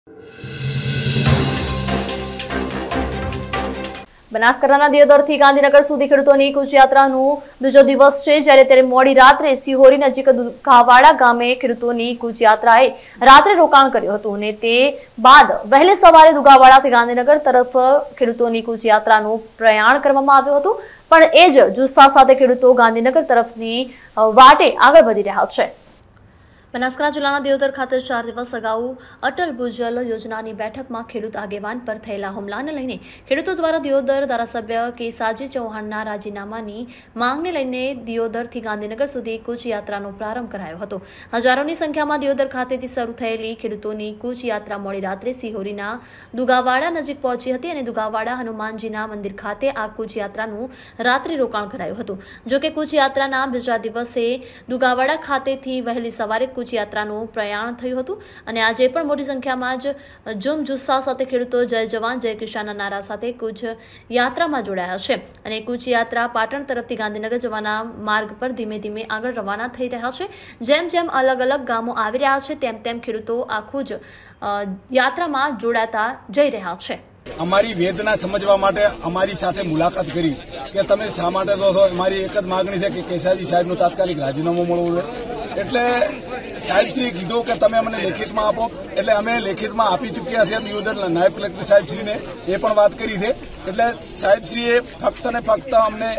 બનાસકાંઠાના દિયોદરથી ગાંધીનગર સુધી ખેડૂતોની કૂચ યાત્રાનું બીજો દિવસ છે, જ્યારે ત્યારે મોડી રાત્રે સિહોરી નજીક દુગાવાડા ગામે ખેડૂતોની કૂચ યાત્રાએ રાત્રે રોકાણ કર્યું હતું અને તે બાદ વહેલી સવારે દુગાવાડાથી ગાંધીનગર તરફ ખેડૂતોની કૂચ યાત્રાનું પ્રયાણ કરવામાં આવ્યું હતું, પણ એ જ જુસ્સા સાથે ખેડૂતો ગાંધીનગર તરફની વાટે આગળ વધી રહ્યા છે। બનાસકાંઠા જિલ્લાના દિયોદર ખાતે 4 દિવસ અગાઉ અટલ ભૂજલ યોજનાની બેઠકમાં ખેડૂત આગેવાન પર થયેલા હુમલાને લઈને ખેડૂતો દ્વારા દિયોદર ધારાસભ્ય કેસાજી ચૌહાણના રાજીનામાની માંગને લઈને દિયોદરથી ગાંધીનગર સુધી કૂચ યાત્રાનો પ્રારંભ કરાયો હતો। હજારોની સંખ્યામાં દિયોદર ખાતેથી શરૂ થયેલી ખેડૂતોની કૂચ યાત્રા મોડી રાત્રે સિહોરીના દુગાવાડા નજીક પહોંચી હતી અને દુગાવાડા હનુમાનજીના મંદિર ખાતે આ કૂચ યાત્રાનું રાત્રિ રોકાણ કરાયું હતું। જો કે કૂચ યાત્રાના બીજા દિવસે દુગાવાડા ખાતેથી વહેલી સવારે કૂચ યાત્રાનું પ્રયાણ થયું હતું અને આજે પણ મોટી સંખ્યામાં જ જુમ જુસ્સા સાથે ખેડૂતો જય જવાન જય કિસાનના નારા સાથે કૂચ યાત્રામાં જોડાયા છે અને કૂચ યાત્રા પાટણ તરફથી ગાંધીનગર જવાના માર્ગ પર ધીમે ધીમે આગળ રવાના થઈ રહ્યા છે। જેમ જેમ અલગ અલગ ગામો આવી રહ્યા છે તેમ તેમ ખેડૂતો આખું જ યાત્રામાં જોડાતા જઈ રહ્યા છે। અમારી વેદના સમજવા માટે અમારી સાથે મુલાકાત કરી કે તમે શા માટે કહો છો। અમારી એક જ માગણી છે કે કેસાજી સાહેબનું તાત્કાલિક રાજીનામું મળવું જોઈએ। એટલે સાહેબશ્રીએ કીધું કે તમે અમને લેખિતમાં આપો, એટલે અમે લેખિતમાં આપી ચૂક્યા છે। દિયોદર નાયબ કલેક્ટર સાહેબશ્રીને એ પણ વાત કરી છે। એટલે સાહેબશ્રીએ ફક્ત ને ફક્ત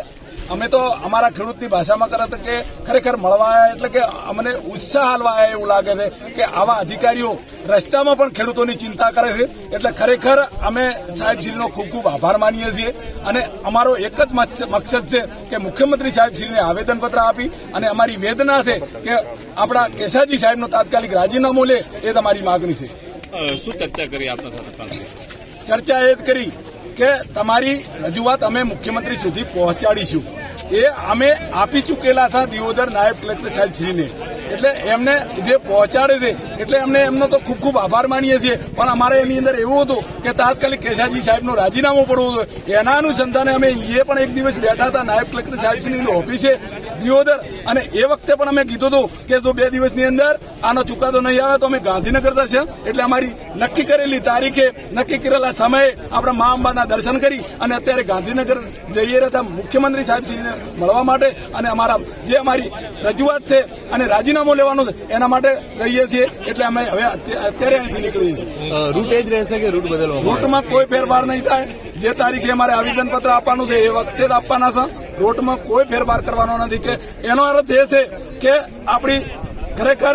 અમે તો અમારા ખેડૂતની ભાષામાં કરત કે ખરેખર મળવા આવ્યા એટલે કે અમને ઉત્સાહ હાલવા આવ્યા એવું લાગે છે કે આવા અધિકારીઓ રસ્તામાં પણ ખેડૂતોની ચિંતા કરે છે। એટલે ખરેખર અમે સાહેબશ્રીનો ખૂબ ખૂબ આભાર માનીએ છીએ અને અમારો એક જ મકસદ છે કે મુખ્યમંત્રી સાહેબશ્રીને આવેદનપત્ર આપી અને અમારી વેદના છે કે આપણા કેસાજી સાહેબનો તાત્કાલિક રાજીનામું લે એ તમારી માગણી છે। શું ચર્ચા કરી આપના સાથે? ચર્ચા એ જ કરી કે તમારી રજૂઆત અમે મુખ્યમંત્રી સુધી પહોંચાડીશું। એ અમે આપી ચૂકેલા હતા દિયોદર નાયબ કલેક્ટર સાહેબશ્રીને, એટલે એમને જે પહોંચાડે છે એટલે એમને એમનો તો ખૂબ ખૂબ આભાર માનીએ છીએ। પણ અમારે એની અંદર એવું હતું કે તાત્કાલિક કેસાજી સાહેબનું રાજીનામું પડવું હતું। એના અનુસંધાને અમે એ પણ એક દિવસ બેઠા હતા નાયબ કલેક્ટર સાહેબશ્રીની ઓફિસે દિયોદર, અને એ વખતે પણ અમે કીધું હતું કે જો 2 દિવસની અંદર આનો ચુકાદો નહીં આવે તો અમે ગાંધીનગર જશે। એટલે અમારી નક્કી કરેલી તારીખે નક્કી કરેલા સમયે આપણે મા અંબાના દર્શન કરી અને અત્યારે ગાંધીનગર જઈએ રહ્યા મુખ્યમંત્રી સાહેબશ્રીને મળવા માટે અને જે અમારી રજૂઆત છે અને રાજીનામું લેવાનું છે એના માટે જઈએ છીએ। એટલે અમે હવે અત્યારે અહીંથી નીકળીએ છીએ। રૂટ એ જ રહેશે કે રૂટ બદલવા? રૂટમાં કોઈ ફેરફાર નહીં થાય। જે તારીખે અમારે આવેદનપત્ર આપવાનું છે એ વખતે જ આપવાના છે। રૂટમાં કોઈ ફેરફાર કરવાનો નથી। કે એનો અર્થ એ છે કે આપણી ખરેખર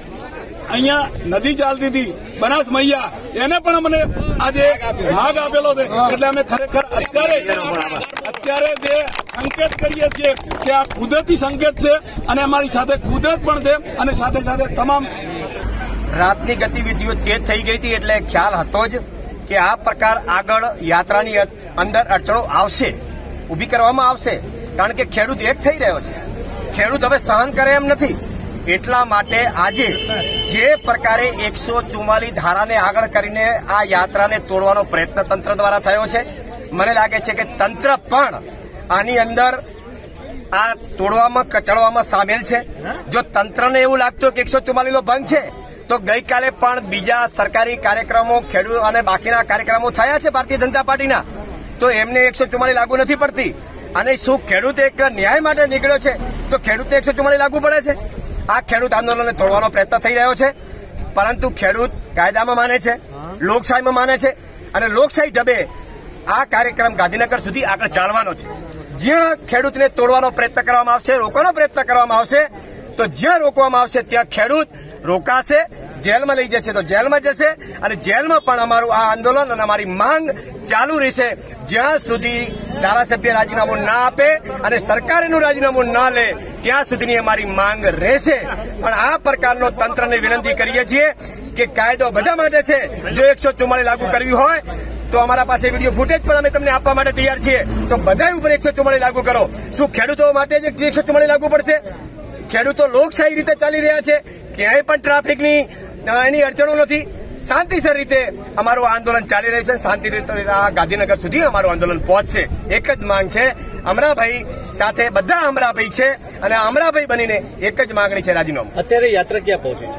અહીંયા નદી ચાલતી હતી બનાસ મૈયા, એને પણ અમને આજે ભાગ આપેલો છે। એટલે અમે ખરેખર અત્યારે જે સંકેત કરીએ છીએ કે આ કુદરતી સંકેત છે અને અમારી સાથે કુદરત પણ છે અને સાથે સાથે તમામ રાતની ગતિવિધિઓ તેજ થઈ ગઈ હતી। એટલે ખ્યાલ હતો જ કે આ પ્રકાર આગળ યાત્રાની અંદર અડચણો આવશે, ઉભી કરવામાં આવશે, કારણ કે ખેડૂત એક થઈ રહ્યો છે। ખેડૂત હવે સહન કરે એમ નથી। એટલા માટે આજે જે પ્રકારે 144 ધારાને આગળ કરીને આ યાત્રાને તોડવાનો પ્રયત્ન તંત્ર દ્વારા થયો છે, મને લાગે છે કે તંત્ર પણ આની અંદર આ તોડવામાં કચડવામાં સામેલ છે। જો તંત્રને એવું લાગતું કે 144 નો ભંગ છે તો ગઈકાલે પણ બીજા સરકારી કાર્યક્રમો ખેડૂત અને બાકીના કાર્યક્રમો થયા છે ભારતીય જનતા પાર્ટીના, તો એમને 144 લાગુ નથી પડતી। અને શું ખેડૂત એક ન્યાય માટે નીકળ્યો છે તો ખેડૂતને 144 લાગુ પડે છે? આ ખેડૂત આંદોલનને તોડવાનો પ્રયત્ન થઈ રહ્યો છે, પરંતુ ખેડૂત કાયદામાં માને છે, લોકશાહીમાં માને છે અને લોકશાહી ઢબે આ કાર્યક્રમ ગાંધીનગર સુધી આગળ ચાલવાનો છે। જ્યાં ખેડૂતને તોડવાનો પ્રયત્ન કરવામાં આવશે, રોકવાનો પ્રયત્ન કરવામાં આવશે, તો જ્યાં રોકવામાં આવશે ત્યાં ખેડૂત રોકાશે, જેલમાં લઈ જશે તો જેલમાં જશે અને જેલમાં પણ અમારું આ આંદોલન અને અમારી માંગ ચાલુ રહેશે જ્યાં સુધી ધારાસભ્ય રાજીનામું ના આપે અને સરકાર એનું રાજીનામું ના લે ત્યાં સુધીની અમારી માંગ રહેશે। પણ આ પ્રકારનો તંત્રને વિનંતી કરીએ છીએ કે કાયદો બધા માટે છે। જો 144 લાગુ કરવી હોય તો અમારા પાસે વિડીયો ફૂટેજ પણ અમે તમને આપવા માટે તૈયાર છીએ। તો બધા ઉપર 144 લાગુ કરો। શું ખેડૂતો માટે જ 144 લાગુ પડશે? ખેડૂતો લોકશાહી રીતે ચાલી રહ્યા છે, ક્યાંય પણ ટ્રાફિકની એની અડચણો નથી। શાંતિસર રીતે અમારું આંદોલન ચાલી રહ્યું છે। શાંતિ રીતે ગાંધીનગર સુધી અમારું આંદોલન પહોંચશે। એક જ માંગ છે, અમરાભાઈ સાથે બધા અમરાભાઈ છે અને અમરાભાઈ બનીને એક જ માંગણી છે, રાજીનામું। અત્યારે યાત્રા ક્યાં પહોંચી છે?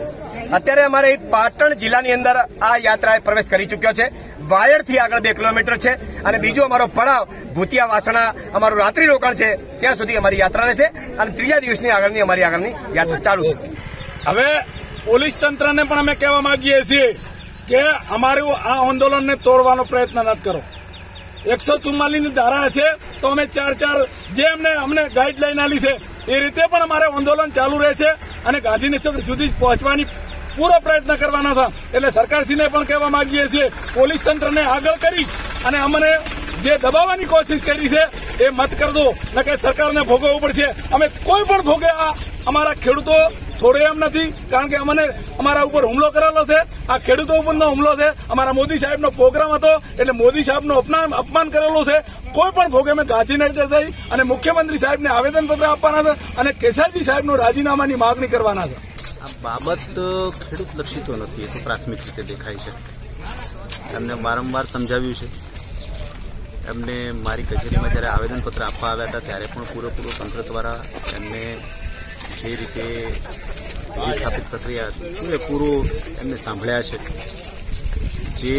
અત્યારે અમારે પાટણ જિલ્લાની અંદર આ યાત્રાએ પ્રવેશ કરી ચૂક્યો છે. વાયડથી આગળ 2 કિલોમીટર છે અને બીજો અમારો પડાવ ભૂતિયા વાસણા અમારું રાત્રિ રોકાણ છે, ત્યાં સુધી અમારી યાત્રા રહેશે અને ત્રીજા દિવસની આગળની યાત્રા ચાલુ થશે. હવે પોલીસ તંત્રને પણ અમે કહેવા માંગીએ છીએ કે અમારું આ આંદોલનને તોડવાનો પ્રયત્ન ન કરો. 144ની ધારા છે તો અમે 4 જે અમને ગાઈડલાઈન આપી છે એ રીતે પણ અમારે આંદોલન ચાલુ રહેશે અને ગાંધીનગર ચોક સુધી પહોંચવાની પૂરો પ્રયત્ન કરવાના હતા. એટલે સરકારશ્રીને પણ કહેવા માંગીએ છીએ પોલીસ તંત્રને આગળ કરી અને અમને જે દબાવવાની કોશિશ કરી છે એ મત કરી દો, ન કે સરકારને ભોગવવું પડશે. અમે કોઈ પણ ભોગે અમારા ખેડૂતો છોડે એમ નથી, કારણ કે અમને અમારા ઉપર હુમલો કરેલો છે. આ ખેડૂતો ઉપરનો હુમલો છે. અમારા મોદી સાહેબનો પ્રોગ્રામ હતો એટલે મોદી સાહેબનું અપમાન કરેલું છે. કોઈ પણ ભોગે અમે ગાંધીનગર જઈ અને મુખ્યમંત્રી સાહેબને આવેદનપત્ર આપવાના છે અને કેસરજી સાહેબનું રાજીનામાની માગણી કરવાના છે. આ બાબત ખેડૂત લક્ષી તો નથી, એ તો પ્રાથમિક રીતે દેખાય છે. એમને વારંવાર સમજાવ્યું છે. એમને મારી કચેરીમાં જ્યારે આવેદનપત્ર આપવા આવ્યા હતા ત્યારે પણ પૂરેપૂરો તંત્ર દ્વારા એમને જે રીતે સ્થાપિત પ્રક્રિયા હતી પૂરેપૂરું એમને સાંભળ્યા છે. જે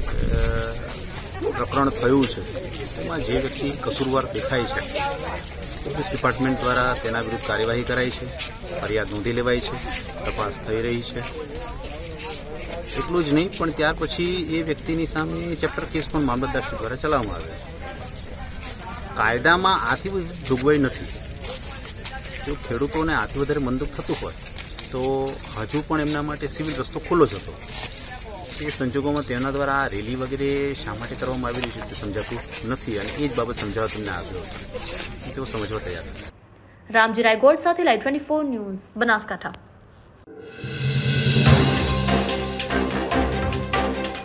પ્રકરણ થયું છે એમાં જે વ્યક્તિ કસૂરવાર દેખાય છે પોલીસ ડિપાર્ટમેન્ટ દ્વારા તેના વિરુદ્ધ કાર્યવાહી કરાઈ છે, ફરિયાદ નોંધી લેવાઈ છે, તપાસ થઈ રહી છે. એટલું જ નહીં પણ ત્યાર પછી એ વ્યક્તિની સામે ચેપ્ટર કેસ પણ મામલતદારશ્રી દ્વારા ચલાવવામાં આવ્યો છે. કાયદામાં આથી વધુ જોગવાઈ નથી. જો ખેડૂતોને આથી વધારે મનદુખ થતું હોય તો હજુ પણ એમના માટે સિવિલ રસ્તો ખુલ્લો જ હતો. એ સંજોગોમાં તેના દ્વારા આ રેલી વગેરે શા માટે કરવામાં આવી રહી છે તે સમજાતું નથી અને એ જ બાબત સમજાવવા તેમને આવ્યો હતો. તેઓ સમજવા તૈયાર નથી. રામજી રાયગોડ સાથે લાઈવ 24 ન્યૂઝ, બનાસકાંઠા.